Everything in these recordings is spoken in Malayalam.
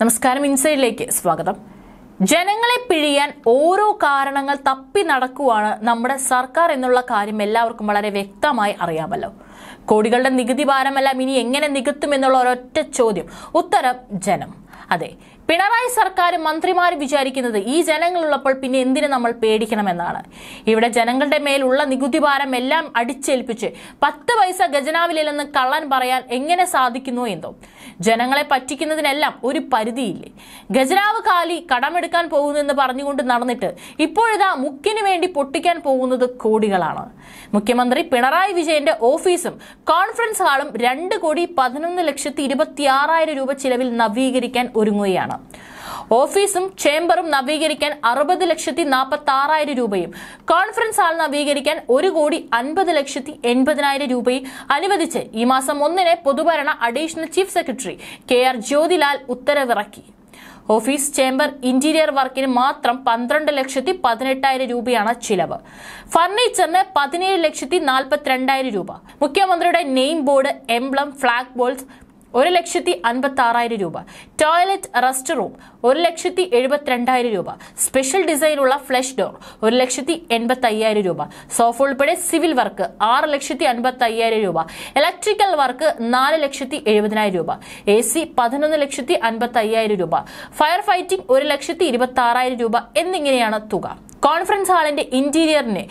നമസ്കാരം, ഇൻസൈഡിലേക്ക് സ്വാഗതം. ജനങ്ങളെ പിഴിയാൻ ഓരോ കാരണങ്ങൾ തപ്പി നടക്കുവാണ് നമ്മുടെ സർക്കാർ എന്നുള്ള കാര്യം എല്ലാവർക്കും വളരെ വ്യക്തമായി അറിയാമല്ലോ. കോടികളുടെ നികുതി ഭാരമെല്ലാം ഇനി എങ്ങനെ നികത്തും എന്നുള്ള ഒരൊറ്റ ചോദ്യം. ഉത്തരം ജനം. അതെ, പിണറായി സർക്കാരും മന്ത്രിമാരും വിചാരിക്കുന്നത് ഈ ജനങ്ങളുള്ളപ്പോൾ പിന്നെ എന്തിനു നമ്മൾ പേടിക്കണമെന്നാണ്. ഇവിടെ ജനങ്ങളുടെ മേലുള്ള നികുതി ഭാരം എല്ലാം അടിച്ചേൽപ്പിച്ച് 10 പൈസ ഖജനാവിലെന്ന് കള്ളൻ പറയാൻ എങ്ങനെ സാധിക്കുന്നു എന്തോ. ജനങ്ങളെ പറ്റിക്കുന്നതിനെല്ലാം ഒരു പരിധിയില്ലേ. ഖജനാവ് കാലി, കടമെടുക്കാൻ പോകുന്നെന്ന് പറഞ്ഞുകൊണ്ട് നടന്നിട്ട് ഇപ്പോഴിതാ മുക്കിന് വേണ്ടി പൊട്ടിക്കാൻ പോകുന്നത് കോടികളാണ്. മുഖ്യമന്ത്രി പിണറായി വിജയന്റെ ഓഫീസും കോൺഫറൻസ് ഹാളും 2,11,26,000 രൂപ ചിലവിൽ നവീകരിക്കാൻ ഒരുങ്ങുകയാണ്. ഓഫീസും ചേംബറും നവീകരിക്കാൻ 60,46,000 രൂപയും കോൺഫറൻസ് ഹാൾ നവീകരിക്കാൻ 1,50,80,000 രൂപയും അനുവദിച്ച് ഈ മാസം 1-ന് പൊതുഭരണ additional chief secretary KR Jyothilal ഉത്തരവിറക്കി. ഓഫീസ് ചേംബർ ഇന്റീരിയർ വർക്കിന് മാത്രം 12,18,000 രൂപയാണ് ചിലവ്. ഫർണിച്ചറിന് 17,42,000 രൂപ. മുഖ്യമന്ത്രിയുടെ name board, emblem, flag balls 1,56,000 രൂപ. ടോയ്ലറ്റ്, റെസ്റ്റ് റൂം 1,72,000 രൂപ. സ്പെഷ്യൽ ഡിസൈനുള്ള ഫ്ലഷ് ഡോർ 1,85,000 രൂപ. സോഫ ഉൾപ്പെടെ സിവിൽ വർക്ക് 6,55,000 രൂപ. ഇലക്ട്രിക്കൽ വർക്ക് 4,70,000 രൂപ. AC 11,55,000 രൂപ. ഫയർ ഫൈറ്റിംഗ് 1,26,000 രൂപ എന്നിങ്ങനെയാണ് തുക. കോൺഫറൻസ് ഹാളിന്റെ ഇന്റീരിയറിന്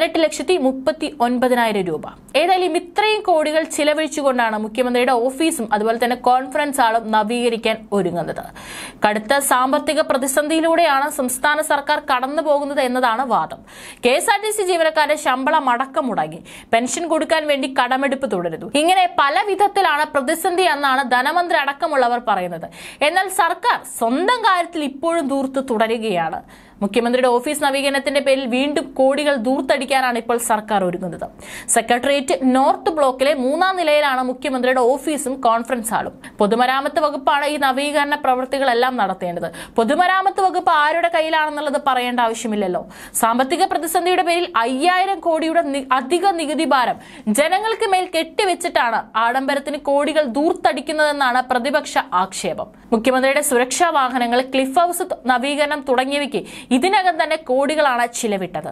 18,39,000 രൂപ. ഏതായാലും ഇത്രയും കോടികൾ ചിലവഴിച്ചുകൊണ്ടാണ് മുഖ്യമന്ത്രിയുടെ ഓഫീസും അതുപോലെ തന്നെ കോൺഫറൻസ് ഹാളും നവീകരിക്കാൻ ഒരുങ്ങുന്നത്. കടുത്ത സാമ്പത്തിക പ്രതിസന്ധിയിലൂടെയാണ് സംസ്ഥാന സർക്കാർ കടന്നു പോകുന്നത് എന്നതാണ് വാദം. KSRTC ജീവനക്കാരുടെ ശമ്പളം അടക്കം മുടങ്ങി, പെൻഷൻ കൊടുക്കാൻ വേണ്ടി കടമെടുപ്പ് തുടരുന്നു. ഇങ്ങനെ പല വിധത്തിലാണ് പ്രതിസന്ധി എന്നാണ് ധനമന്ത്രി അടക്കമുള്ളവർ പറയുന്നത്. എന്നാൽ സർക്കാർ സ്വന്തം കാര്യത്തിൽ ഇപ്പോഴും ദൂർത്ത് തുടരുകയാണ്. മുഖ്യമന്ത്രിയുടെ ഓഫീസ് നവീകരണത്തിന്റെ പേരിൽ വീണ്ടും കോടികൾ ദൂർത്തടിക്കാനാണ് ഇപ്പോൾ സർക്കാർ ഒരുങ്ങുന്നത്. സെക്രട്ടേറിയറ്റ് നോർത്ത് ബ്ലോക്കിലെ 3-ാം നിലയിലാണ് മുഖ്യമന്ത്രിയുടെ ഓഫീസും കോൺഫറൻസ് ഹാളും. പൊതുമരാമത്ത് വകുപ്പാണ് ഈ നവീകരണ പ്രവൃത്തികളെല്ലാം നടത്തേണ്ടത്. പൊതുമരാമത്ത് വകുപ്പ് ആരുടെ കയ്യിലാണെന്നുള്ളത് പറയേണ്ട ആവശ്യമില്ലല്ലോ. സാമ്പത്തിക പ്രതിസന്ധിയുടെ പേരിൽ 5,000 കോടിയുടെ അധിക നികുതി ഭാരം ജനങ്ങൾക്ക് മേൽ കെട്ടിവെച്ചിട്ടാണ് ആഡംബരത്തിന് കോടികൾ ദൂർത്തടിക്കുന്നതെന്നാണ് പ്രതിപക്ഷ ആക്ഷേപം. മുഖ്യമന്ത്രിയുടെ സുരക്ഷാ വാഹനങ്ങൾ, ക്ലിഫ് ഹൌസ് നവീകരണം തുടങ്ങിയവയ്ക്ക് ഇതിനകം തന്നെ കോടികളാണ് ചിലവിട്ടത്.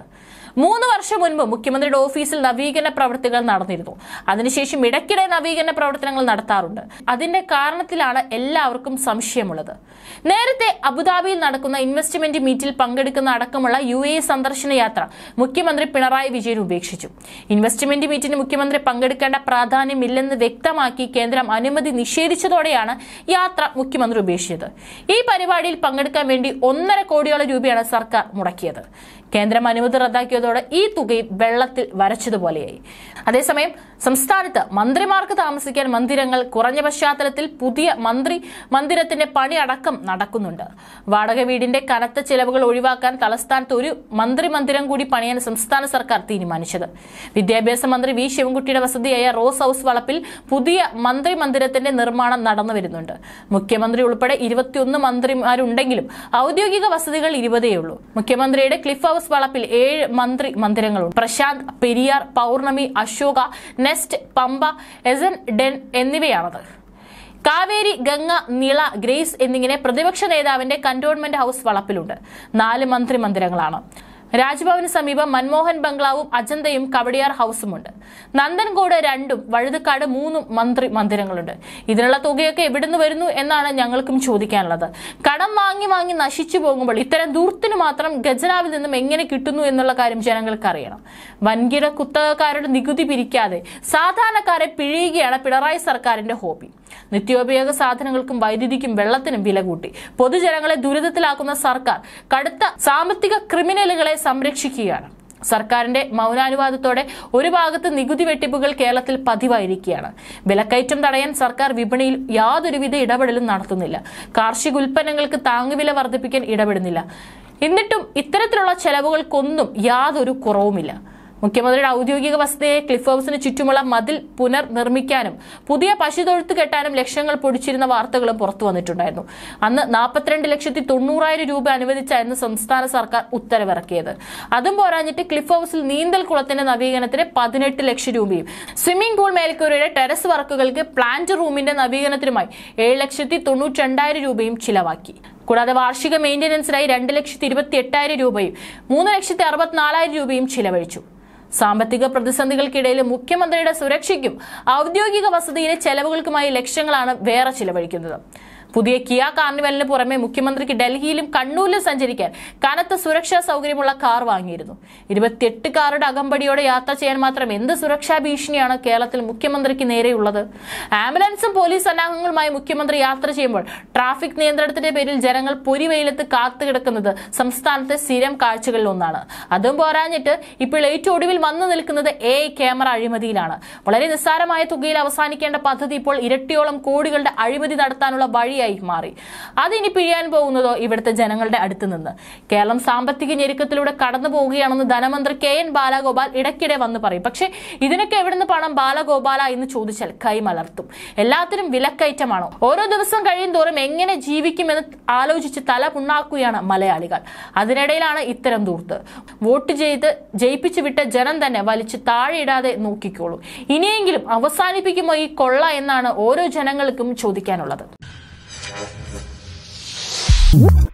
3 വർഷം മുൻപ് മുഖ്യമന്ത്രിയുടെ ഓഫീസിൽ നവീകരണ പ്രവർത്തികൾ നടന്നിരുന്നു. അതിനുശേഷം ഇടയ്ക്കിടെ നവീകരണ പ്രവർത്തനങ്ങൾ നടത്താറുണ്ട്. അതിന്റെ കാരണത്തിലാണ് എല്ലാവർക്കും സംശയമുള്ളത്. നേരത്തെ അബുദാബിയിൽ നടക്കുന്ന ഇൻവെസ്റ്റ്മെന്റ് മീറ്റിൽ പങ്കെടുക്കുന്ന അടക്കമുള്ള UAE സന്ദർശന യാത്ര മുഖ്യമന്ത്രി പിണറായി വിജയൻ ഉപേക്ഷിച്ചു. ഇൻവെസ്റ്റ്മെന്റ് മീറ്റിന് മുഖ്യമന്ത്രി പങ്കെടുക്കേണ്ട പ്രാധാന്യമില്ലെന്ന് വ്യക്തമാക്കി കേന്ദ്രം അനുമതി നിഷേധിച്ചതോടെയാണ് യാത്ര മുഖ്യമന്ത്രി ഉപേക്ഷിച്ചത്. ഈ പരിപാടിയിൽ പങ്കെടുക്കാൻ വേണ്ടി 1.5 കോടിയോളം രൂപയാണ് സർക്കാർ മുടക്കിയത്. കേന്ദ്രം അനുമതി റദ്ദാക്കിയതോടെ ഈ തുകയും വെള്ളത്തിൽ വരച്ചതുപോലെയായി. അതേസമയം സംസ്ഥാനത്ത് മന്ത്രിമാർക്ക് താമസിക്കാൻ മന്ദിരങ്ങൾ കുറഞ്ഞ പശ്ചാത്തലത്തിൽ പുതിയ മന്ദിരത്തിന്റെ പണി അടക്കം നടക്കുന്നുണ്ട്. വാടക വീടിന്റെ കനത്ത ചെലവുകൾ ഒഴിവാക്കാൻ തലസ്ഥാനത്ത് ഒരു മന്ദിരം കൂടി പണിയാൻ സംസ്ഥാന സർക്കാർ തീരുമാനിച്ചത്. വിദ്യാഭ്യാസ മന്ത്രി V ശിവൻകുട്ടിയുടെ വസതിയായ റോസ് ഹൌസ് വളപ്പിൽ പുതിയ മന്ദിരത്തിന്റെ നിർമ്മാണം നടന്നു വരുന്നുണ്ട്. മുഖ്യമന്ത്രി ഉൾപ്പെടെ 21 മന്ത്രിമാരുണ്ടെങ്കിലും ഔദ്യോഗിക വസതികൾ 20 ഉള്ളൂ. മുഖ്യമന്ത്രിയുടെ ക്ലിഫ് ഹൌസ് വളപ്പിൽ 7 മന്ദിരങ്ങളുണ്ട്. പ്രശാന്ത്, പെരിയാർ, പൗർണമി, അശോക, നെസ്റ്റ്, പമ്പ, എസൻ ഡെൻ എന്നിവയാണത്. കാവേരി, ഗംഗ, നിള, ഗ്രേസ് എന്നിങ്ങനെ പ്രതിപക്ഷ നേതാവിന്റെ കന്റോൺമെന്റ് ഹൌസ് വളപ്പിലുണ്ട്. 4 മന്ദിരങ്ങളാണ്. രാജ്ഭവന് സമീപം മൻമോഹൻ ബംഗ്ലാവും അജന്തയും കവടിയാർ ഹൌസുമുണ്ട്. നന്ദൻകോട് 2ഉം വഴുതക്കാട് 3ഉം മന്ദിരങ്ങളുണ്ട്. ഇതിനുള്ള തുകയൊക്കെ എവിടുന്ന് വരുന്നു എന്നാണ് ഞങ്ങൾക്കും ചോദിക്കാനുള്ളത്. കടം വാങ്ങി നശിച്ചു പോകുമ്പോൾ ഇത്തരം ദൂർത്തിന് മാത്രം ഖജനാവിൽ നിന്നും എങ്ങനെ കിട്ടുന്നു എന്നുള്ള കാര്യം ജനങ്ങൾക്ക് അറിയണം. വൻകിട കുത്തകക്കാരുടെ നികുതി പിരിക്കാതെ സാധാരണക്കാരെ പിഴിയുകയാണ് പിണറായി സർക്കാരിന്റെ ഹോബി. നിത്യോപയോഗ സാധനങ്ങൾക്കും വൈദ്യുതിക്കും വെള്ളത്തിനും വില കൂട്ടി പൊതുജനങ്ങളെ ദുരിതത്തിലാക്കുന്ന സർക്കാർ കടുത്ത സാമ്പത്തിക ക്രിമിനലുകളെ സംരക്ഷിക്കുകയാണ്. സർക്കാരിന്റെ മൗനാനുവാദത്തോടെ ഒരു ഭാഗത്ത് നികുതി വെട്ടിപ്പുകൾ കേരളത്തിൽ പതിവായിരിക്കുകയാണ്. വിലക്കയറ്റം തടയാൻ സർക്കാർ വിപണിയിൽ യാതൊരുവിധ ഇടപെടലും നടത്തുന്നില്ല. കാർഷിക ഉൽപ്പന്നങ്ങൾക്ക് താങ്ങുവില വർദ്ധിപ്പിക്കാൻ ഇടപെടുന്നില്ല. എന്നിട്ടും ഇത്തരത്തിലുള്ള ചെലവുകൾക്കൊന്നും യാതൊരു കുറവുമില്ല. മുഖ്യമന്ത്രിയുടെ ഔദ്യോഗിക വസതിയായ ക്ലിഫ് ഹൌസിന് ചുറ്റുമുള്ള മതിൽ പുനർനിർമ്മിക്കാനും പുതിയ പശുതൊഴുത്ത് കെട്ടാനും ലക്ഷങ്ങൾ പൊടിച്ചിരുന്ന വാർത്തകളും പുറത്തു വന്നിട്ടുണ്ടായിരുന്നു. അന്ന് 42,90,000 രൂപ അനുവദിച്ചായിരുന്നു സംസ്ഥാന സർക്കാർ ഉത്തരവിറക്കിയത്. അതും പോരാഞ്ഞിട്ട് ക്ലിഫ് ഹൌസിൽ നീന്തൽ കുളത്തിന്റെ നവീകരണത്തിന് 18 ലക്ഷം രൂപയും സ്വിമ്മിംഗ് പൂൾ മേൽക്കൂരയുടെ ടെറസ് വർക്കുകൾക്ക് പ്ലാന്റ് റൂമിന്റെ നവീകരണത്തിനുമായി 7,92,000 രൂപയും ചിലവാക്കി. കൂടാതെ വാർഷിക മെയിന്റനൻസിനായി 2,28,000 രൂപയും 3,64,000 രൂപയും ചിലവഴിച്ചു. സാമ്പത്തിക പ്രതിസന്ധികൾക്കിടയിൽ മുഖ്യമന്ത്രിയുടെ സുരക്ഷയ്ക്കും ഔദ്യോഗിക വസതിയിലെ ചെലവുകൾക്കുമായി ലക്ഷങ്ങളാണ് വേറെ ചിലവഴിക്കുന്നത്. പുതിയ കിയ കാർണിവലിന് പുറമെ മുഖ്യമന്ത്രിക്ക് ഡൽഹിയിലും കണ്ണൂരിലും സഞ്ചരിക്കാൻ കനത്ത സുരക്ഷാ സൗകര്യമുള്ള കാർ വാങ്ങിയിരുന്നു. 28 കാറുടെ അകമ്പടിയോടെ യാത്ര ചെയ്യാൻ മാത്രം എന്ത് സുരക്ഷാ ഭീഷണിയാണ് കേരളത്തിൽ മുഖ്യമന്ത്രിക്ക് നേരെയുള്ളത്? ആംബുലൻസും പോലീസ് സന്നാഹങ്ങളുമായി മുഖ്യമന്ത്രി യാത്ര ചെയ്യുമ്പോൾ ട്രാഫിക് നിയന്ത്രണത്തിന്റെ പേരിൽ ജനങ്ങൾ പൊരിവെയിലത്ത് കാത്തുകിടക്കുന്നത് സംസ്ഥാനത്തെ സ്ഥിരം കാഴ്ചകളിൽ ഒന്നാണ്. അതും പോരാഞ്ഞിട്ട് ഇപ്പോൾ ഏറ്റവും ഒടുവിൽ വന്നു നിൽക്കുന്നത് AI ക്യാമറ അഴിമതിയിലാണ്. വളരെ നിസ്സാരമായ തുകയിൽ അവസാനിക്കേണ്ട പദ്ധതി ഇപ്പോൾ ഇരട്ടിയോളം കോടികളുടെ അഴിമതി നടത്താനുള്ള വഴി മാറി. അതിനി പിഴിയാൻ പോകുന്നതോ ഇവിടുത്തെ ജനങ്ങളുടെ അടുത്ത് നിന്ന്. കേരളം സാമ്പത്തിക ഞെരുക്കത്തിലൂടെ കടന്നു പോവുകയാണെന്ന് ധനമന്ത്രി KN ബാലഗോപാൽ ഇടയ്ക്കിടെ വന്ന് പറയും. പക്ഷെ ഇതിനൊക്കെ എവിടുന്ന് പണം ബാലഗോപാല എന്ന് ചോദിച്ചാൽ കൈമലർത്തും. എല്ലാത്തിനും വിലക്കയറ്റമാണോ? ഓരോ ദിവസം കഴിയും തോറും എങ്ങനെ ജീവിക്കുമെന്ന് ആലോചിച്ച് തല പുണ്ണാക്കുകയാണ് മലയാളികൾ. അതിനിടയിലാണ് ഇത്തരം ദൂർത്ത്. വോട്ട് ചെയ്ത് ജയിപ്പിച്ചു വിട്ട ജനം തന്നെ വലിച്ചു താഴെയിടാതെ നോക്കിക്കോളൂ. ഇനിയെങ്കിലും അവസാനിപ്പിക്കുമോ ഈ കൊള്ള എന്നാണ് ഓരോ ജനങ്ങൾക്കും ചോദിക്കാനുള്ളത്.